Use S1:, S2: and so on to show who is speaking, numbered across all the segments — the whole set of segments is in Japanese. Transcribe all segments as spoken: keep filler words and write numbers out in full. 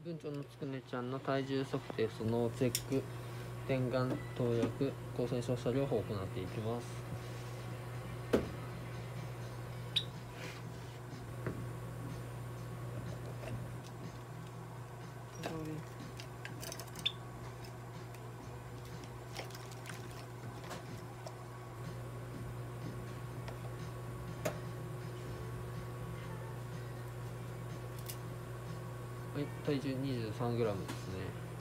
S1: 文鳥のつくねちゃんの体重測定、そのチェック、点眼、投薬、光線照射療法を行っていきます。はい、体重 にじゅうさんグラム ですね。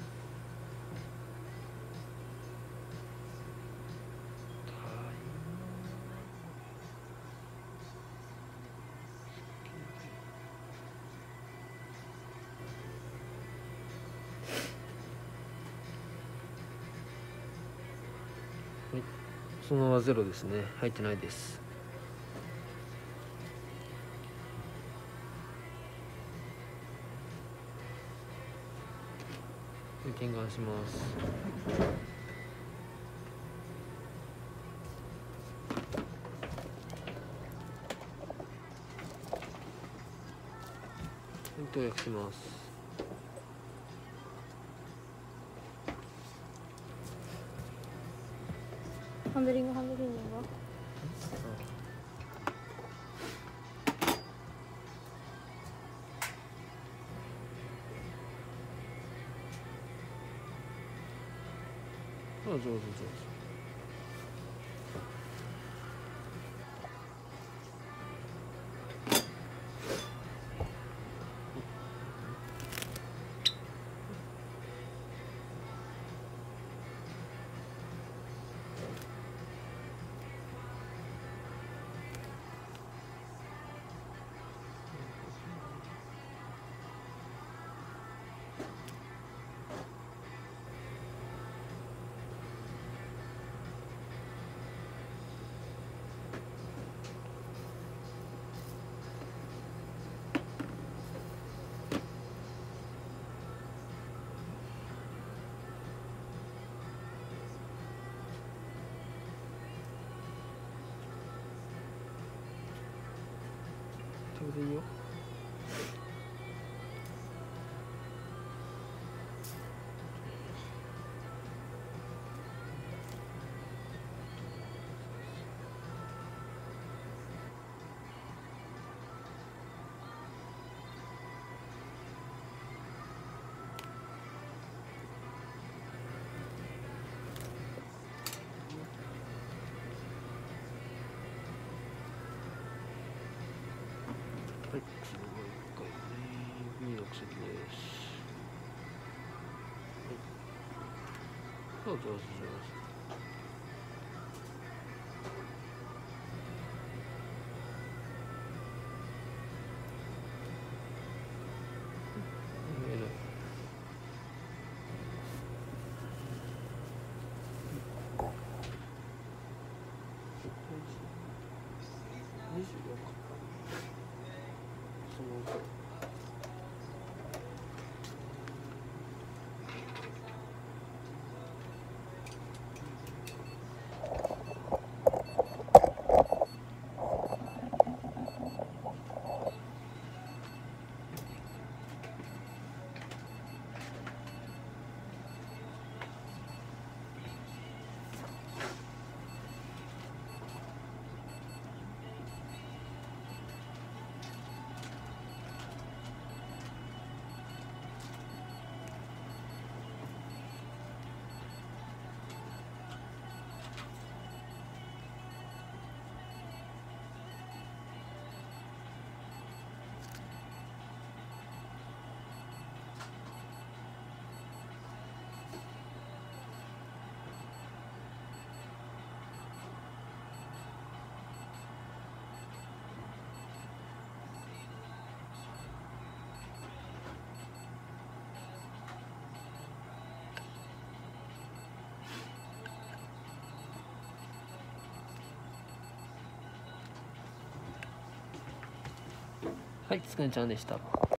S1: はい、そのままゼロですね。入ってないです。点眼します。投薬します。
S2: ハンドリングハンドリングは
S1: あ、上手上手。ちょうどいいよ。はい、それもう一回ね、B の薬です。はい、そう上手上手。にじゅうよんか。そのはい、つくねちゃんでした。